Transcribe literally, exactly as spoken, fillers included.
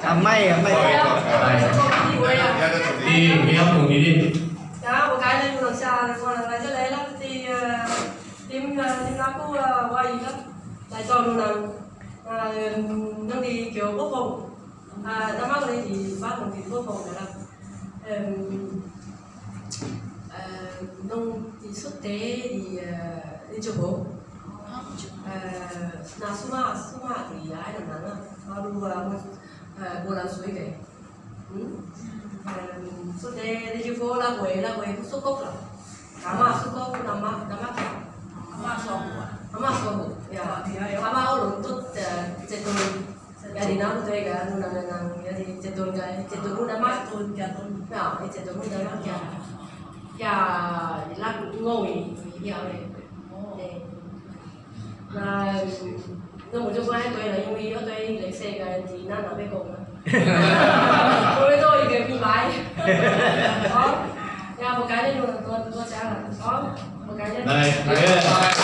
À may à may. Đi nghe cùng đi đi. Đó, một cái lên đường xa còn là cho đấy lắm thì team team nó cũng qua gì đó lại cho luôn là nó đi kiểu quốc phòng à nó mắc đây thì phát một thì quốc phòng là nông thì xuất tế thì đi chụp bộ là suma suma thì ai làm nắng à bao đủ bộ làm suy cái xuất tế đi chụp bộ là quê là quê xuất cốc là Ama suka nama nama ama sobu ama sobu ya ama orang tu cetun ya di nama tu ya nu nama nama ya di cetun kan cetun nu nama cetun cetun ya cetun nu nama ya ya là ngồi ya đấy là nó một trong hai tuổi là yêu yêu tuổi lấy xe cái thì nó là bên cùng tôi tôi cái bị bái đó. Ya, một cái đây luôn tôi tôi sẽ là có một cái đây. Đây,